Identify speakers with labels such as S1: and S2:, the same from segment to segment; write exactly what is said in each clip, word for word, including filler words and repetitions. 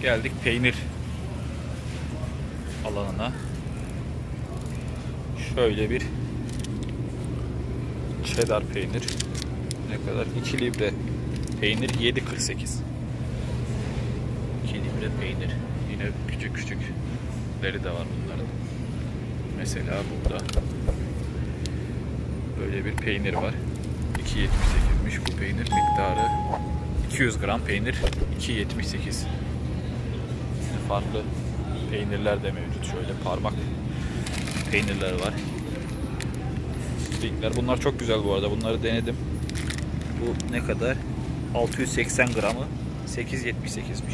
S1: Geldik peynir alanına. Şöyle bir cheddar peynir. Ne kadar? iki libre peynir yedi kırk sekiz. iki libre peynir. Yine küçük küçükleri de var bunların. Mesela burada böyle bir peynir var. iki yetmiş sekizmiş bu peynir miktarı. iki yüz gram peynir iki yetmiş sekiz. Farklı peynirler de mevcut. Şöyle parmak peynirler var. Stickler. Bunlar çok güzel bu arada. Bunları denedim. Bu ne kadar? altı yüz seksen gramı sekiz yetmiş sekizmiş.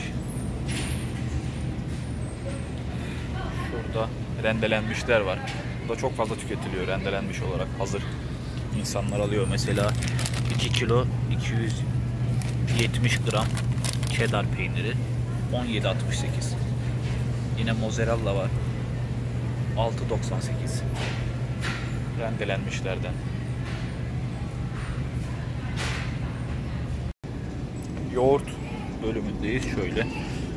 S1: Şurada rendelenmişler var. Bu da çok fazla tüketiliyor rendelenmiş olarak. Hazır. İnsanlar alıyor. Mesela iki kilo iki yüz yetmiş gram cheddar peyniri on yedi altmış sekiz. Yine mozzarella var. altı doksan sekiz. Rendelenmişlerden. Yoğurt bölümündeyiz. Şöyle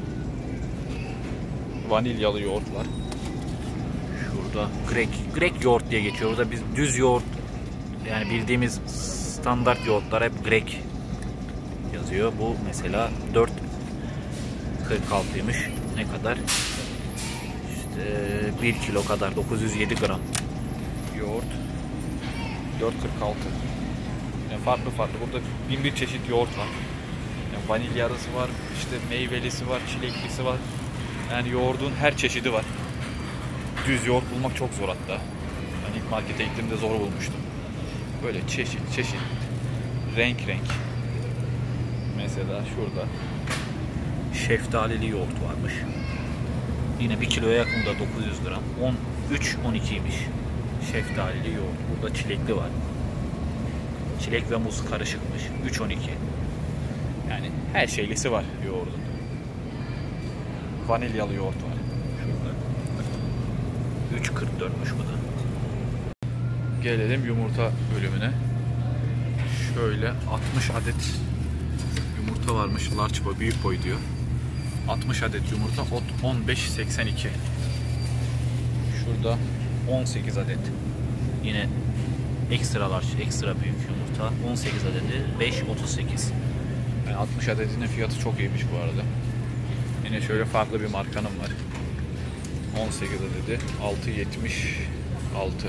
S1: vanilyalı yoğurt var. Şurada Grek, Grek yoğurt diye geçiyor. Orada biz düz yoğurt, yani bildiğimiz standart yoğurtlar hep Grek yazıyor. Bu mesela dört kırk altıymış. Ne kadar? İşte bir kilo kadar, dokuz yüz yedi gram yoğurt. dört kırk altı. Yani farklı farklı. Burada bin bir çeşit yoğurt var. Yani vanilyalısı var, işte meyvelisi var, çileklisi var. Yani yoğurdun her çeşidi var. Düz yoğurt bulmak çok zor hatta. Ben ilk markete gittiğimde zor bulmuştum. Böyle çeşit çeşit, renk renk. Mesela şurada şeftalili yoğurt varmış. Yine bir kiloya yakın da dokuz yüz gram. on üç on ikiymiş. Şeftalili yoğurt. Burada çilekli var. Çilek ve muz karışıkmış. üç on iki. Yani her şeylisi var yoğurdun. Vanilyalı yoğurt var. Şurada. üç kırk dörtmüş bu da. Gelelim yumurta bölümüne. Şöyle altmış adet yumurta varmış. Large boy, büyük boy diyor. altmış adet yumurta on beş seksen iki. Şurada on sekiz adet. Yine ekstra large, ekstra büyük yumurta. on sekiz adedi beş otuz sekiz. Yani altmış adedinin fiyatı çok iyiymiş bu arada. Yine şöyle farklı bir markanın var. on sekiz adedi altı yetmiş altı.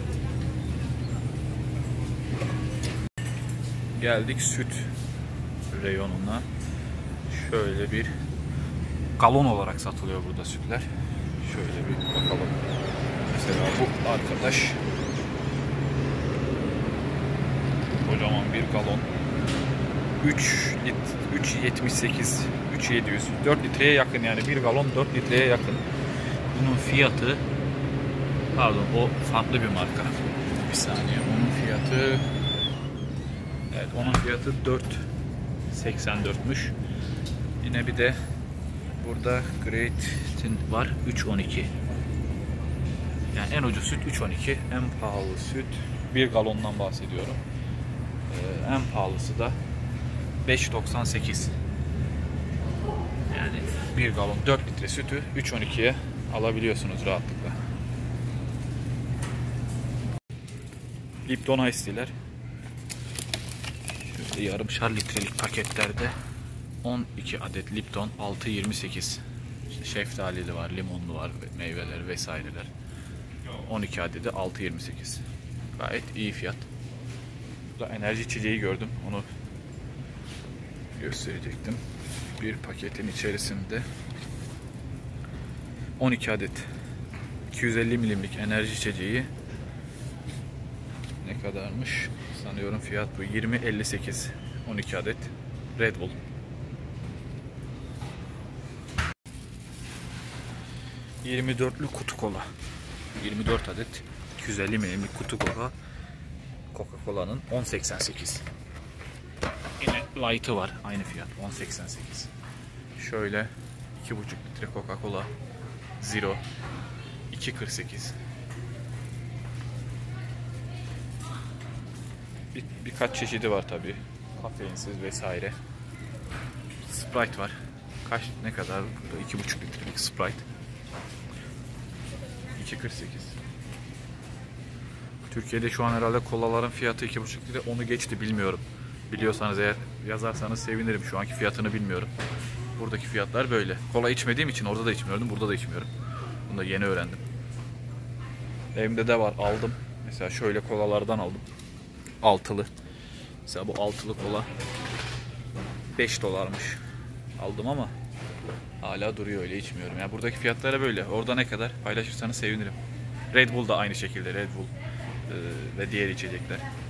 S1: Geldik süt reyonuna. Şöyle bir galon olarak satılıyor burada sütler. Şöyle bir bakalım. Mesela bu arkadaş kocaman bir galon. üç yetmiş sekiz, üç yedi yüz, dört litreye yakın, yani bir galon dört litreye yakın. Bunun fiyatı, pardon, o farklı bir marka. Bir saniye, onun fiyatı, evet, onun fiyatı dört seksen dörtmüş. Yine bir de burada Great'in var, üç on iki. Yani en ucuz süt üç on iki, en pahalı süt, bir galondan bahsediyorum. Ee, en pahalısı da beş doksan sekiz. Yani bir galon dört litre sütü üç on ikiye alabiliyorsunuz rahatlıkla. Lipton Ice Tea'ler. Şöyle yarımşar litrelik paketlerde on iki adet Lipton altı yirmi sekiz. İşte şeftalili var, limonlu var, meyveler vesaireler. on iki adedi altı yirmi sekiz. Gayet iyi fiyat. Burada enerji içeceği gördüm. Onu gösterecektim. Bir paketin içerisinde on iki adet iki yüz elli milimlik enerji içeceği. Ne kadarmış? Sanıyorum fiyat bu. yirmi elli sekiz. on iki adet Red Bull. yirmi dörtlü kutu kola. yirmi dört adet iki yüz elli milimlik kutu kola. Coca-Cola'nın on seksen sekiz. Yine light'ı var. Aynı fiyat. on seksen sekiz. Şöyle iki buçuk litre Coca-Cola Zero iki kırk sekiz. Bir, birkaç çeşidi var tabi. Kafeinsiz vesaire. Sprite var. Kaç ne kadar? iki buçuk litrelik Sprite. iki kırk sekiz. Türkiye'de şu an herhalde kolaların fiyatı iki buçuk lira, onu geçti, bilmiyorum. Biliyorsanız eğer yazarsanız sevinirim. Şu anki fiyatını bilmiyorum. Buradaki fiyatlar böyle. Kola içmediğim için orada da içmiyordum, burada da içmiyorum. Bunu da yeni öğrendim. Evimde de var, aldım. Mesela şöyle kolalardan aldım. Altılı. Mesela bu altılı kola beş dolarmış. Aldım ama hala duruyor, öyle içmiyorum. Yani buradaki fiyatlara böyle. Orada ne kadar paylaşırsanız sevinirim. Red Bull da aynı şekilde. Red Bull e, ve diğer içecekler.